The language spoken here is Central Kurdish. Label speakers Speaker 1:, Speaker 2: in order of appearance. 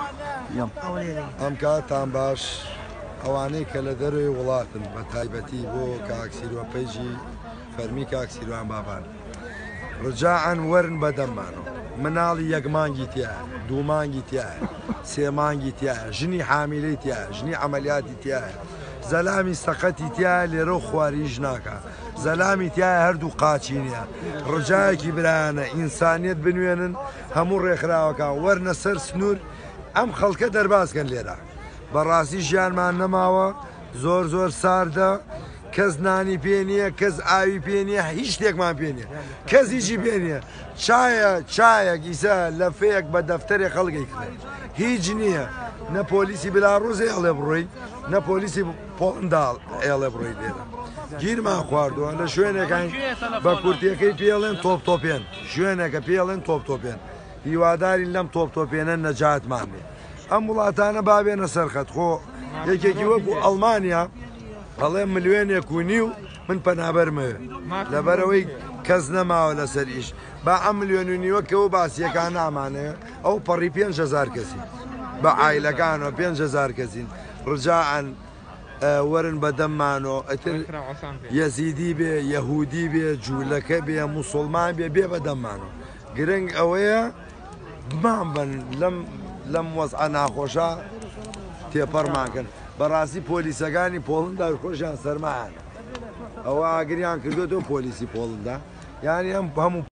Speaker 1: ئەم کاتان باش ئەوانەی کە لە دەروی وڵاتن بە تایبەتی بۆ کاکسیرۆپەیژی فەرمی کاکسیروان بابان ڕجاعەن وەرن بەدەممانەوە مناڵی یەک مانگی تایە دوو مانگی تایە سێ مانگی تایە ژنی حامیلەی تایە ژنی عەمەلیاتی تایە زەلامی سەقەتی تایە لێرە خواریش ناکە زەلامی تایە هەردوو قاچی نییە ڕجایەکی برایانە ئینسانیەت بنوێنن هەموو ڕێکخراوەکان وەرنە سەر سنوور ئەم خەڵکە دەرباسکەن لێرە بەڕاستی ژیانمان نەماوە زۆر ساردە کەس نانی پێ نییە کەس ئاوی پێ نییە هیچ شتێکمان پێ نییە کەس هیچی پێ نییە چایەک ئیسا لە فەیەک بە دەفتەرێ خەڵکی کرد هیچ نییە نە پۆلیسی بلاڕۆزێ ئەڵێ بڕۆی نە پۆلیسی پۆڵنداڵ ئێڵێ بڕۆی لێرە گیرمان خواردووە لە شوێنێکان بە کورتیەکەی پێڵێن تۆپتۆپێن شوێنێکە پێڵێن تۆپتۆپێن هیواداری لەم تۆپتۆپێنە نەجاتمان بێ ئەم وڵاتانە بابێنە سەرخەت خۆ یەکێکی وەکو ئەڵمانیا ئەڵێ ملیێنێک و نیو من پەنابەرمەوێ لەبەرەوەی کەس نەماوە لەسەر ئیش با ئەم ملیۆن و نیوەکەەوە باسیەکان نامانەیە ئەو پەڕی 5,000 کەسی بە عایلەکانەوە 5,000 کەسین ڕجاعەن وەرن بەدەممانەوە ئەتر یەزیدی بێ یەهودی بێ جوولەکە بێ موسڵمان بێ بەدەممانەوە گرنگ ئەوەیە بمان بن لەم وەزعە ناخۆشە تێپەڕمانکەن بەڕاستی پۆلیسەکانی پۆڵندا خۆشیان سەرمایانە ئەوە ئاگریان کردوێتەوە پۆلیسی پۆڵندا یانی ئەم هەموو